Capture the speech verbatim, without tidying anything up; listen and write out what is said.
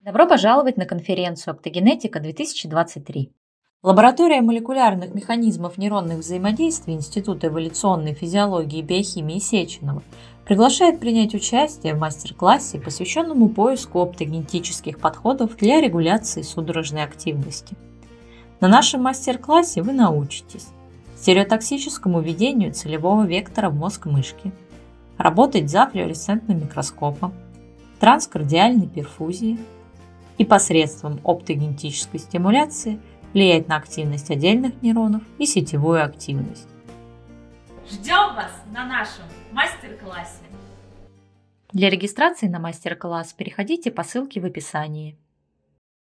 Добро пожаловать на конференцию «Оптогенетика две тысячи двадцать три». Лаборатория молекулярных механизмов нейронных взаимодействий Института эволюционной физиологии и биохимии Сеченова приглашает принять участие в мастер-классе, посвященному поиску оптогенетических подходов для регуляции судорожной активности. На нашем мастер-классе вы научитесь стереотоксическому введению целевого вектора в мозг мышки, работать за флуоресцентным микроскопом, транскардиальной перфузии и посредством оптогенетической стимуляции влиять на активность отдельных нейронов и сетевую активность. Ждем вас на нашем мастер-классе! Для регистрации на мастер-класс переходите по ссылке в описании.